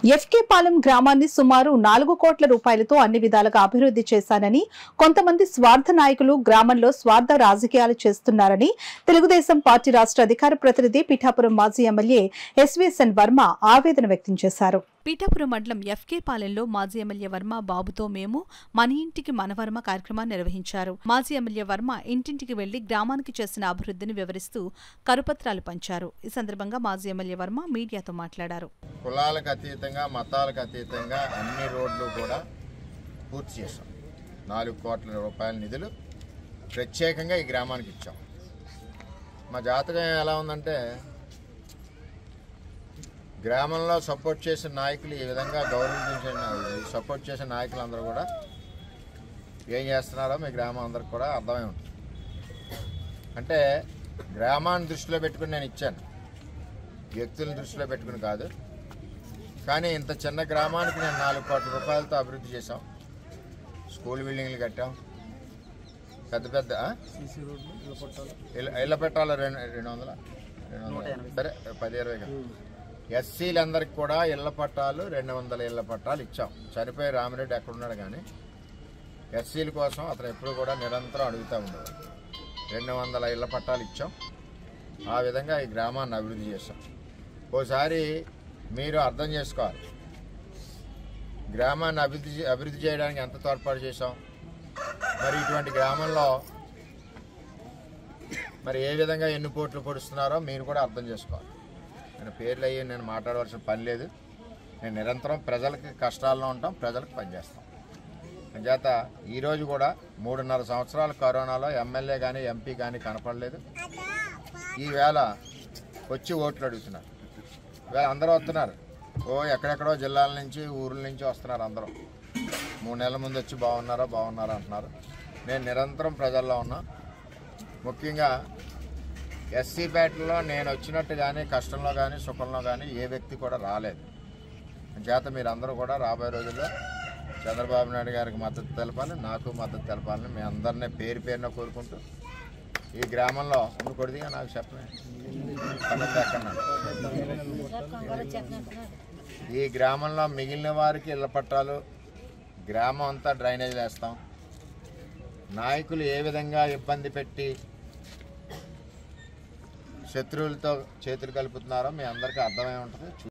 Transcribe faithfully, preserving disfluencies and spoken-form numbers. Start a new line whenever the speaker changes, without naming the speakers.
FK Palem గ్రామాన్ని సుమారు నాలుగు కోట్ల రూపాయలతో అన్ని విధాలుగా అభివృద్ధి చేశానని, కొంతమంది స్వార్థ నాయకులు గ్రామంలో స్వార్థ రాజకీయాలు చేస్తున్నారని తెలుగుదేశం పార్టీ రాష్ట్ర అధికార ప్రతినిధి పిఠాపురం మాజీ ఎమ్మెల్యే ఎస్వీఎస్ఎన్ వర్మ ఆవేదన వ్యక్తం చేశారు. పీఠాపురం మండలం ఎఫ్కే పాలెంలో మాజీ ఎమ్మెల్యే వర్మ బాబుతో మేము మన ఇంటికి మన వర్మ కార్యక్రమాన్ని నిర్వహించారు. మాజీ ఎమ్మెల్యే వర్మ ఇంటింటికి వెళ్లి గ్రామానికి చేసిన అభివృద్ధిని వివరిస్తూ కరుపత్రాలు పంచారు. ఈ సందర్భంగా మాజీ ఎమ్మెల్యే వర్మ మీడియాతో మాట్లాడారు.
కులాలకు అతీతంగా మతాలకు అతీతంగా అన్ని రోడ్లు కూడా పూర్తి చేశాం. నాలుగు కోట్ల రూపాయల నిధులు ప్రత్యేకంగా ఈ గ్రామానికి ఇచ్చాం. మా జాతకం ఎలా ఉందంటే, గ్రామంలో సపోర్ట్ చేసిన నాయకులు ఈ విధంగా గౌరవించిన సపోర్ట్ చేసిన నాయకులందరూ కూడా ఏం చేస్తున్నారో మీ గ్రామం అందరికి కూడా అర్థమై ఉంటుంది. అంటే గ్రామాన్ని దృష్టిలో పెట్టుకుని నేను ఇచ్చాను, వ్యక్తులను దృష్టిలో పెట్టుకుని కాదు. కానీ ఇంత చిన్న గ్రామానికి నేను నాలుగు కోట్ల రూపాయలతో అభివృద్ధి చేశాం. స్కూల్ బిల్డింగ్లు కట్టాం, పెద్ద పెద్ద ఇళ్ళ పెట్టాలి రెండు రెండు వందల రెండు వందల సరే పది ఇరవై ఎస్సీలందరికీ కూడా ఇళ్ల పట్టాలు రెండు వందల ఇళ్ల పట్టాలు ఇచ్చాం. చనిపోయి రామిరెడ్డి ఎక్కడున్నాడు కానీ ఎస్సీల కోసం అతను ఎప్పుడు కూడా నిరంతరం అడుగుతూ ఉండేవాడు. రెండు వందల ఇళ్ల పట్టాలు ఇచ్చాం. ఆ విధంగా ఈ గ్రామాన్ని అభివృద్ధి చేస్తాం. ఓసారి మీరు అర్థం చేసుకోవాలి, గ్రామాన్ని అభివృద్ధి అభివృద్ధి చేయడానికి ఎంత తోడ్పాటు చేశాం. మరి ఇటువంటి గ్రామంలో మరి ఏ విధంగా ఎన్ని పోట్లు పొడుస్తున్నారో మీరు కూడా అర్థం చేసుకోవాలి. నేను పేర్లు అయ్యి నేను మాట్లాడవలసిన పని లేదు. నేను నిరంతరం ప్రజలకి కష్టాల్లో ఉంటాం, ప్రజలకు పనిచేస్తాం. అంచేత ఈరోజు కూడా మూడున్నర సంవత్సరాల కరోనాలో ఎమ్మెల్యే కానీ ఎంపీ కానీ కనపడలేదు. ఈవేళ వచ్చి ఓట్లు అడుగుతున్నారు. ఇవాళ అందరూ వస్తున్నారు. ఓ ఎక్కడెక్కడో జిల్లాల నుంచి ఊర్ల నుంచి వస్తున్నారు. అందరూ మూడు నెలల ముందు వచ్చి బాగున్నారా బాగున్నారా అంటున్నారు. నేను నిరంతరం ప్రజల్లో ఉన్నా. ముఖ్యంగా ఎస్సీ పేటలో నేను వచ్చినట్టు కానీ కష్టంలో కానీ సుఖంలో కానీ ఏ వ్యక్తి కూడా రాలేదు. చేత మీరు అందరూ కూడా రాబోయే రోజుల్లో చంద్రబాబు నాయుడు గారికి మద్దతు తెలపాలి, నాకు మద్దతు తెలపాలని మీ అందరినీ పేరు పేరున కోరుకుంటూ, ఈ గ్రామంలో కొడిదిగా నాకు చెప్పలే ఈ గ్రామంలో మిగిలిన వారికి ఇళ్ల పట్టాలు, గ్రామం అంతా డ్రైనేజ్ వేస్తాం. నాయకులు ఏ విధంగా ఇబ్బంది పెట్టి శత్రువులతో చేతులు కలుపుతున్నారో మీ అందరికీ అర్థమై ఉంటుంది.